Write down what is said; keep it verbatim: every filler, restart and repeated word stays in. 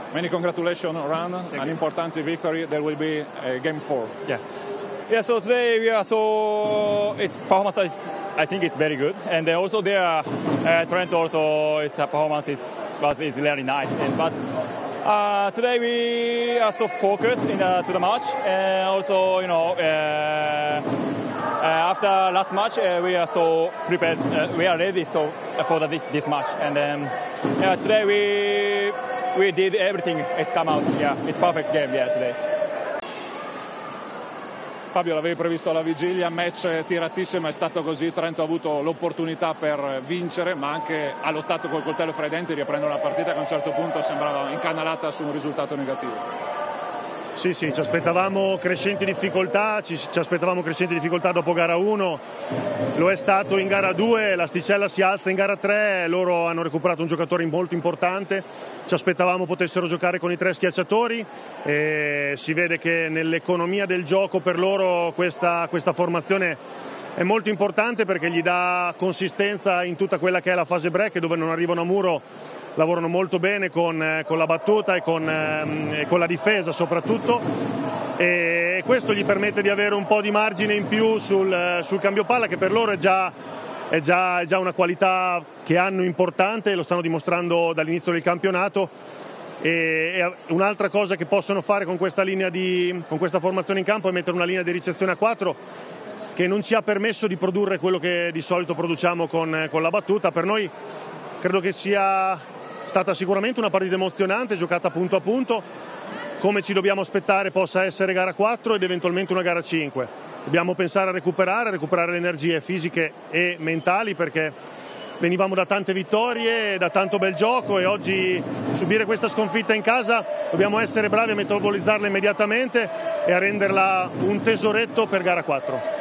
Many congratulations, Ran. An important victory. There will be uh, game four. Yeah. Yeah, so today we are so its performance is, I think it's very good, and then also their uh, Trent also its performance is was is really nice. And, but uh, today we are so focused in the, to the match, and also you know uh, uh, after last match uh, we are so prepared, uh, we are ready so for the, this this match, and um, yeah, today we we did everything. It's come out. Yeah, it's perfect game. Yeah, today. Fabio, l'avevi previsto alla vigilia, match tiratissimo, è stato così, Trento ha avuto l'opportunità per vincere, ma anche ha lottato col coltello fra i denti, riprendere una partita che a un certo punto sembrava incanalata su un risultato negativo. Sì, sì, ci aspettavamo crescenti difficoltà, ci, ci aspettavamo crescenti difficoltà dopo gara uno, lo è stato in gara due, l'asticella si alza in gara tre, loro hanno recuperato un giocatore molto importante, ci aspettavamo potessero giocare con i tre schiacciatori e si vede che nell'economia del gioco per loro questa, questa formazione è molto importante perché gli dà consistenza in tutta quella che è la fase break, dove non arrivano a muro. Lavorano molto bene con, con la battuta e con, eh, con la difesa soprattutto, e questo gli permette di avere un po' di margine in più sul, sul cambio palla, che per loro è già, è, già, è già una qualità che hanno importante e lo stanno dimostrando dall'inizio del campionato. E, e un'altra cosa che possono fare con questa, linea di, con questa formazione in campo è mettere una linea di ricezione a quattro che non ci ha permesso di produrre quello che di solito produciamo con, con la battuta. Per noi credo che sia stata sicuramente una partita emozionante, giocata punto a punto, come ci dobbiamo aspettare possa essere gara quattro ed eventualmente una gara cinque. Dobbiamo pensare a recuperare, a recuperare le energie fisiche e mentali, perché venivamo da tante vittorie, da tanto bel gioco, e oggi subire questa sconfitta in casa dobbiamo essere bravi a metabolizzarla immediatamente e a renderla un tesoretto per gara quattro.